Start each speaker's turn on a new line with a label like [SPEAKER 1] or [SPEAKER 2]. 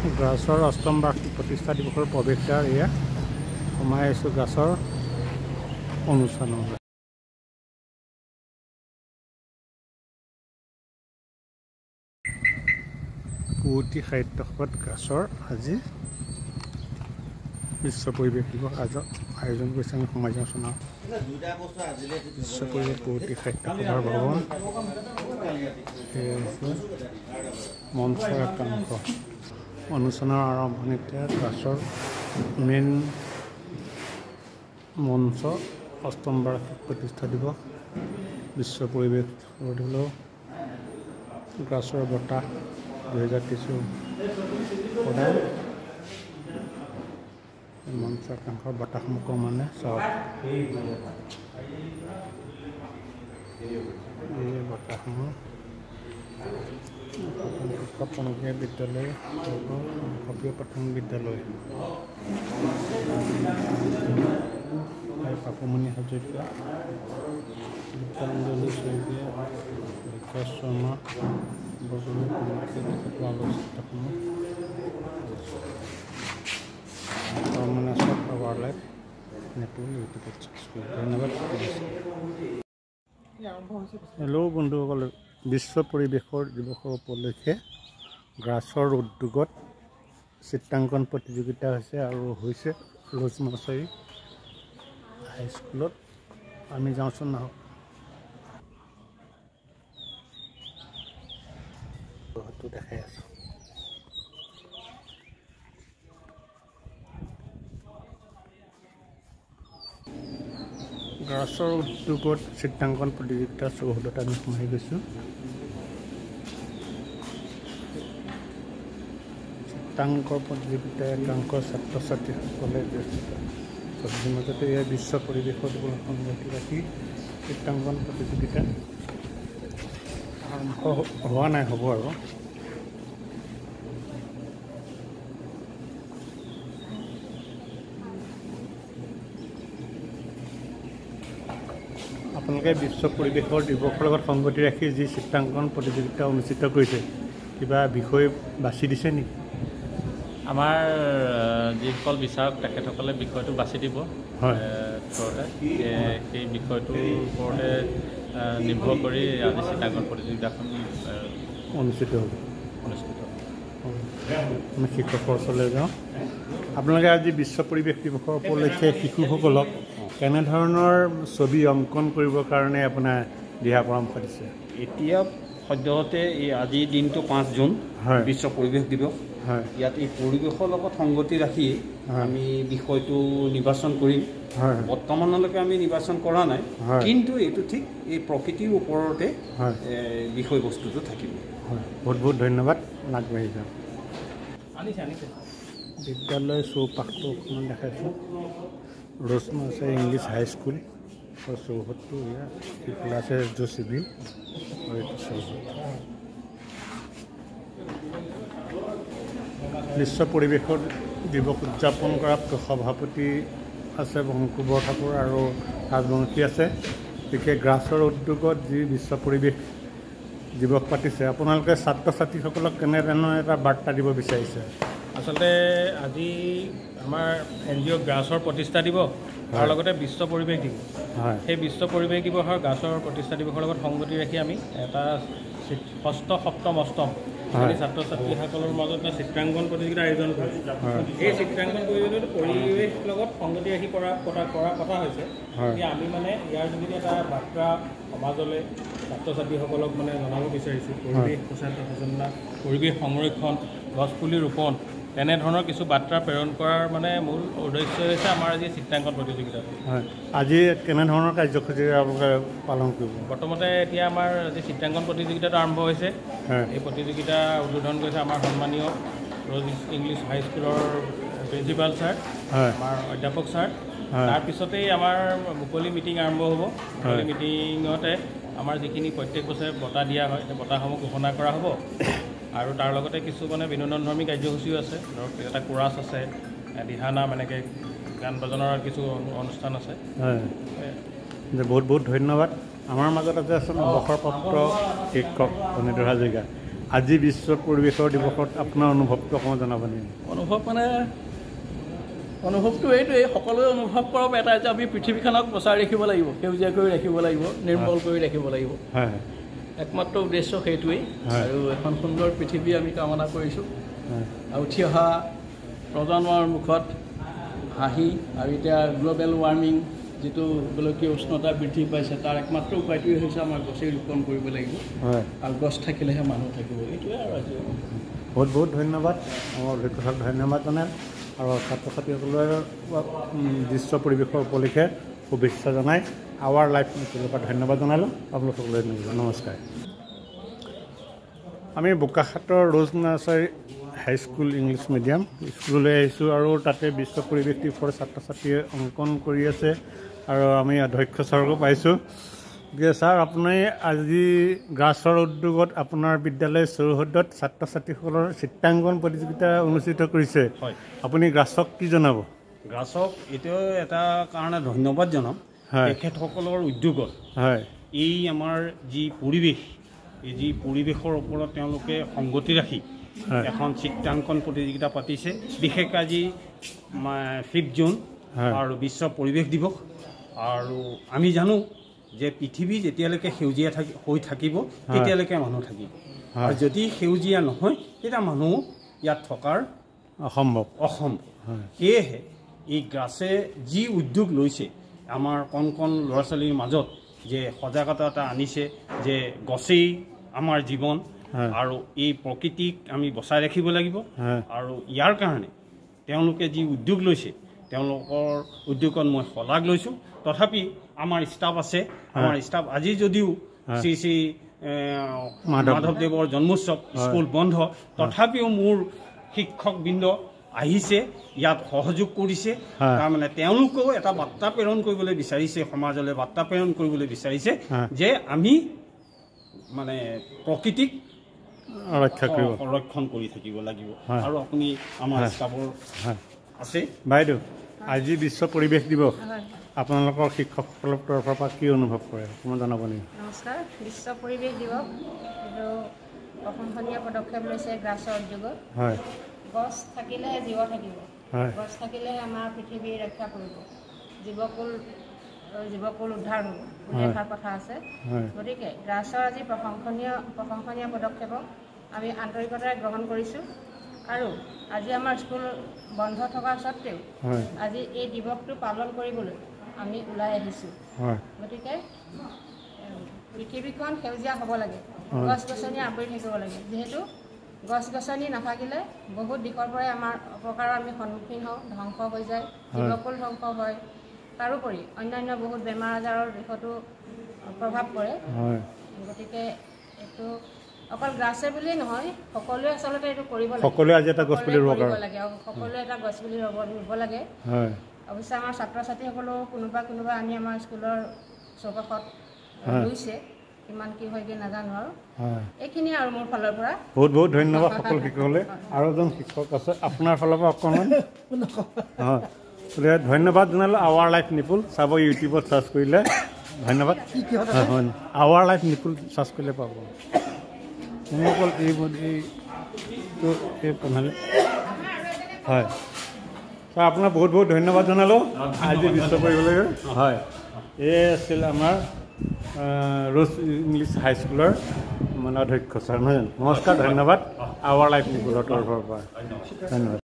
[SPEAKER 1] গাছৰ অষ্টম বাৰ্ষিক প্ৰতিষ্ঠা দিৱসৰ প্ৰৱেশদ্বাৰ এয়া সোমাই আহিছোঁ গাছৰ অনুষ্ঠানলৈ। পুৱতি সাহিত্য সভাত গাছৰ আজি বিশ্ব পৰিৱেশ দিৱস আয়োজন কৰিছে। আমি সোমাই যাওঁ চোন। বিশ্ব পৰিৱেশ পুৱতি সাহিত্য সভাৰ ভৱন মঞ্চৰ একাংশ অনুষ্ঠানৰ আৰম্ভণিতে গাছৰ মেইন মঞ্চ অষ্টম বাৰ্ষিক প্ৰতিষ্ঠা দিৱস বিশ্ব পৰিৱেশ গাছৰ বঁটা 2023 প্ৰদান মঞ্চ একাংশৰ বঁটাসমূহ মানে চাওক। এই বঁটাসমূহ প্ৰাথমিক বিদ্যালয় সক্ৰিয় প্ৰাথমিক বিদ্যালয় পাপুমণি হাজৰিকা, গীতাঞ্জলি শইকীয়া, বিকাশ শৰ্মা বৰদলৈ আলোচিতসমূহ ধন্যবাদ। হেল্ল' বন্ধুসকল, বিশ্ব পৰিৱেশৰ দিৱসৰ উপলক্ষে গাছৰ উদ্যোগত চিত্ৰাংকন প্ৰতিযোগিতা হৈছে আৰু হৈছে ৰজমাচাৰী হাইস্কুলত। আমি যাওঁচোন নহওক। দেখাই আছোঁ। গাছৰ উদ্যোগত চিত্ৰাংকন প্ৰতিযোগিতা চৌহদত আমি সোমাই গৈছোঁ। চিত্ৰাংকন প্ৰতিযোগিতা একাংশ ছাত্ৰ ছাত্ৰীসকলে চব্জিৰ মাজতে এয়া বিশ্ব পৰিৱেশৰ দিৱস সংগতি ৰাখি চিত্ৰাংকন প্ৰতিযোগিতা আৰম্ভ হোৱা নাই, হ'ব আৰু। আপোনালোকে বিশ্ব পৰিৱেশৰ দিৱসৰ লগত সংগতি ৰাখি যি চিত্ৰাংকন প্ৰতিযোগিতা অনুষ্ঠিত কৰিছে, কিবা বিষয় বাছি দিছে নেকি?
[SPEAKER 2] আমাৰ যিসকল বিচাৰক তেখেতসকলে বিষয়টো বাছি দিব ওপৰতে, সেই বিষয়টোৰ ওপৰতে নিৰ্ভৰ কৰি আজি চিত্ৰাংকন প্ৰতিযোগিতাখন
[SPEAKER 1] অনুষ্ঠিত হ'ব। আমি শিক্ষকৰ ওচৰলৈ যাওঁ। আপোনালোকে আজি বিশ্ব পৰিৱেশ দিৱসৰ উপলক্ষে শিশুসকলক কেনেধৰণৰ ছবি অংকন কৰিবৰ কাৰণে আপোনাৰ দিহা পৰামৰ্শ দিছে?
[SPEAKER 3] এতিয়া সদ্যহতে এই আজিৰ দিনটো 5 জুন বিশ্ব পৰিৱেশ দিৱস। ইয়াত এই পৰিৱেশৰ লগত সংগতি ৰাখি আমি বিষয়টো নিৰ্বাচন কৰিম। বৰ্তমানলৈকে আমি নিৰ্বাচন কৰা নাই, কিন্তু এইটো ঠিক এই প্ৰকৃতিৰ ওপৰতে বিষয়বস্তুটো থাকিব।
[SPEAKER 1] বহুত বহুত ধন্যবাদ। আগবাঢ়ি যাওঁ। বিদ্যালয় চৌপাশটো অকণমান দেখাইছোঁ। ৰজমাচাৰী ইংলিছ হাইস্কুল চৌহদটো ইয়াত ক্লাছ চিভিল আৰু এইটো চৌহদ। বিশ্ব পৰিৱেশৰ দিৱস উদযাপন কৰা সভাপতি আছে শংকু বৰঠাকুৰ আৰু ৰাজবংশী আছে। বিশেষ গাছৰ উদ্যোগত যি বিশ্ব পৰিৱেশ দিৱস পাতিছে, আপোনালোকে ছাত্ৰ ছাত্ৰীসকলক কেনেধৰণৰ এটা বাৰ্তা দিব বিচাৰিছে?
[SPEAKER 2] আচলতে আজি আমাৰ NGO গাছৰ প্ৰতিষ্ঠা দিৱস, তাৰ লগতে বিশ্ব পৰিৱেশ দিৱস। সেই বিশ্ব পৰিৱেশ দিৱসৰ গাছৰ প্ৰতিষ্ঠা দিৱসৰ লগত সংগতি ৰাখি আমি এটা 6ষ্ঠ, 7ম, 8ম ছাত্ৰ ছাত্ৰীসকলৰ মাজত এটা চিত্ৰাংকন প্ৰতিযোগিতা আয়োজন কৰিছোঁ। এই চিত্ৰাংকন প্ৰতিযোগিতাটো পৰিৱেশ লগত সংগতি ৰাখি কৰা কথা হৈছে। আমি মানে ইয়াৰ যোগেদি এটা বাৰ্তা সমাজলৈ ছাত্ৰ ছাত্ৰীসকলক মানে জনাব বিচাৰিছোঁ। পৰিৱেশ সচেতনতা, পৰিৱেশ সংৰক্ষণ, গছপুলি ৰোপণ, তেনেধৰণৰ কিছু বাৰ্তা প্ৰেৰণ কৰাৰ মানে মূল উদ্দেশ্য হৈছে আমাৰ আজি চিত্ৰাংকন প্ৰতিযোগিতা।
[SPEAKER 1] আজি কেনেধৰণৰ কাৰ্যসূচীৰে আপোনালোকে পালন কৰিব?
[SPEAKER 2] প্ৰথমতে এতিয়া আমাৰ আজি চিত্ৰাংকন প্ৰতিযোগিতাটো আৰম্ভ হৈছে। এই প্ৰতিযোগিতা উদ্বোধন কৰিছে আমাৰ সন্মানীয় ৰজ ইংলিছ হাইস্কুলৰ প্ৰিন্সিপাল ছাৰ, আমাৰ অধ্যাপক ছাৰ। তাৰপিছতেই আমাৰ মুকলি মিটিং আৰম্ভ হ'ব। মুকলি মিটিঙতে আমাৰ যিখিনি প্ৰত্যেক বছৰে বঁটা দিয়া হয়, সেই বঁটাসমূহ ঘোষণা কৰা হ'ব। আৰু তাৰ লগতে কিছু মানে বিনোদনধৰ্মী কাৰ্যসূচীও আছে। ধৰক এটা কোৰাছ আছে, দিহানাম, এনেকৈ গান বাজনাৰ কিছু অনুষ্ঠান আছে।
[SPEAKER 1] বহুত বহুত ধন্যবাদ। আমাৰ মাজত আছে অৱসৰপ্ৰাপ্ত শিক্ষক অনিৰুদ্ধ হাজৰিকা। আজি বিশ্ব পৰিৱেশৰ দিৱসত আপোনাৰ অনুভৱটো অকণমান জনাব নেকি?
[SPEAKER 4] অনুভৱটো এইটোৱেই, সকলোৱে অনুভৱ কৰক এটা যে আমি পৃথিৱীখনক বচাই ৰাখিব লাগিব, সেউজীয়া কৰি ৰাখিব লাগিব, নিৰ্মল কৰি ৰাখিব লাগিব। একমাত্ৰ উদ্দেশ্য সেইটোৱেই। আৰু এখন সুন্দৰ পৃথিৱী আমি কামনা কৰিছোঁ। আৰু উঠি অহা প্ৰজন্মৰ মুখত হাঁহি আৰু এতিয়া গ্ল'বেল ৱাৰ্মিং যিটো গোলকীয় উষ্ণতা বৃদ্ধি পাইছে তাৰ একমাত্ৰ উপায়টোৱে হৈছে আমাৰ গছেই ৰোপণ কৰিব লাগিব। আৰু গছ থাকিলেহে মানুহ থাকিব, এইটোৱে। আৰু আজি
[SPEAKER 1] বহুত বহুত ধন্যবাদ, আমাৰ অভিজ্ঞতাক ধন্যবাদ জনাই আৰু ছাত্ৰ ছাত্ৰীসকলৰ বিশ্ব পৰিৱেশৰ উপলক্ষে শুভেচ্ছা জনাই আৱাৰ লাইফ নিপুলৰ পৰা ধন্যবাদ জনালোঁ। আপোনালোকলৈ নমস্কাৰ। আমি বোকাখাটৰ rose nursery high school English medium স্কুললৈ আহিছোঁ আৰু তাতে বিশ্ব পৰিৱেশ দিৱসৰ ছাত্ৰ ছাত্ৰীয়ে অংকন কৰি আছে আৰু আমি অধ্যক্ষ ছাৰকো পাইছোঁ। গতিকে ছাৰ, আপুনি আজি গ্ৰাছৰ উদ্যোগত আপোনাৰ বিদ্যালয় চৌহদত ছাত্ৰ ছাত্ৰীসকলৰ চিত্ৰাংকন প্ৰতিযোগিতা অনুষ্ঠিত কৰিছে। আপুনি গ্ৰাছক কি জনাব?
[SPEAKER 3] গ্ৰাছক এইটোও এটা কাৰণে ধন্যবাদ জনাম। তেখেতসকলৰ উদ্যোগত এই আমাৰ যি পৰিৱেশ, এই যি পৰিৱেশৰ ওপৰত তেওঁলোকে সংগতি ৰাখি এখন চিত্ৰাংকন প্ৰতিযোগিতা পাতিছে। বিশেষকৈ আজি 5 জুন আৰু বিশ্ব পৰিৱেশ দিৱস। আৰু আমি জানো যে পৃথিৱী যেতিয়ালৈকে সেউজীয়া হৈ থাকিব তেতিয়ালৈকে মানুহ থাকিব, আৰু যদি সেউজীয়া নহয় তেতিয়া মানুহ ইয়াত থকাৰ অসম্ভৱ। সেয়েহে এই গ্ৰাছে যি উদ্যোগ লৈছে আমাৰ কণ কণ ল'ৰা ছোৱালীৰ মাজত, যে সজাগতা এটা আনিছে যে গছেই আমাৰ জীৱন আৰু এই প্ৰকৃতিক আমি বচাই ৰাখিব লাগিব। আৰু ইয়াৰ কাৰণে তেওঁলোকে যি উদ্যোগ লৈছে তেওঁলোকৰ উদ্যোগত মই শলাগ লৈছোঁ। তথাপি আমাৰ ষ্টাফ আছে, আমাৰ ষ্টাফ আজি যদিও শ্ৰী শ্ৰী মাধৱদেৱৰ জন্মোৎসৱ স্কুল বন্ধ, তথাপিও মোৰ শিক্ষকবৃন্দ আহিছে, ইয়াত সহযোগ কৰিছে। তাৰমানে তেওঁলোকেও এটা বাৰ্তা প্ৰেৰণ কৰিবলৈ বিচাৰিছে, সমাজলৈ বাৰ্তা প্ৰেৰণ কৰিবলৈ বিচাৰিছে যে আমি মানে প্ৰকৃতিক সংৰক্ষণ কৰি থাকিব লাগিব। আৰু আপুনি আমাৰ ষ্টাফৰ আছে।
[SPEAKER 1] বাইদেউ, আজি বিশ্ব পৰিৱেশ দিৱস, আপোনালোকৰ শিক্ষকসকলৰ তৰফৰ পৰা কি অনুভৱ কৰে অকণমান জনাব নেকি?
[SPEAKER 5] নমস্কাৰ। বিশ্ব পৰিৱেশ দিৱস এইটো প্ৰশংসনীয় পদক্ষেপ লৈছে গ্ৰাছৰ উদ্যোগত। গছ থাকিলেহে জীৱ থাকিব, গছ থাকিলেহে আমাৰ পৃথিৱী ৰক্ষা কৰিব, জীৱকুল উদ্ধাৰ হ'ব বুলি এষাৰ কথা আছে। গতিকে গ্ৰাছৰ আজি প্ৰশংসনীয় পদক্ষেপক আমি আন্তৰিকতাৰে গ্ৰহণ কৰিছোঁ। আৰু আজি আমাৰ স্কুল বন্ধ থকা স্বত্তেও আজি এই দিৱসটো পালন কৰিবলৈ আমি ওলাই আহিছোঁ। গতিকে পৃথিৱীখন সেউজীয়া হ'ব লাগে, গছ গছনি আৱৰি থাকিব লাগে। যিহেতু গছ গছনি নাথাকিলে বহুত দিশৰ পৰাই আমাৰ অপকাৰৰ আমি সন্মুখীন হওঁ, ধ্বংস হৈ যায়, জীৱকুল ধ্বংস হয়। তাৰোপৰি অন্যান্য বহুত বেমাৰ আজাৰৰ দিশতো প্ৰভাৱ পৰে। গতিকে এইটো অকল গ্ৰাছে বুলিয়েই নহয়, সকলোৱে আচলতে এইটো কৰিব লাগে। সকলোৱে আজি এটা গছ পুলি ৰুব লাগে আৰু সকলোৱে এটা গছ পুলি ৰুব লাগে। অৱশ্যে আমাৰ ছাত্ৰ ছাত্ৰীসকলেও কোনোবা আনি আমাৰ স্কুলৰ চৌপাশত ৰুইছে, কিমান কি হয়গৈ নাজানো। আৰু এইখিনিয়ে আৰু মোৰ ফালৰ পৰা
[SPEAKER 1] বহুত বহুত ধন্যবাদ সকলো শিক্ষকসকলে। আৰু এজন শিক্ষক আছে আপোনাৰ ফালৰ পৰা অকণমান ধন্যবাদ জনালোঁ। আৱাৰ লাইফ নিপুল চাব, ইউটিউবত চাৰ্চ কৰিলে। ধন্যবাদ। আৱাৰ লাইফ নিপুল চাৰ্চ কৰিলে পাব। অকল এই প্ৰণালী হয় ছাৰ, আপোনাক বহুত বহুত ধন্যবাদ জনালোঁ আজি বিশ্ব কৰিবলৈ। এই আছিল আমাৰ ৰ'জ ইংলিছ হাইস্কুলৰ মানে অধ্যক্ষ ছাৰ, নহয় জানো? নমস্কাৰ, ধন্যবাদ। আৱাৰ লাইফ নিপুলৰ তৰফৰ পৰা ধন্যবাদ।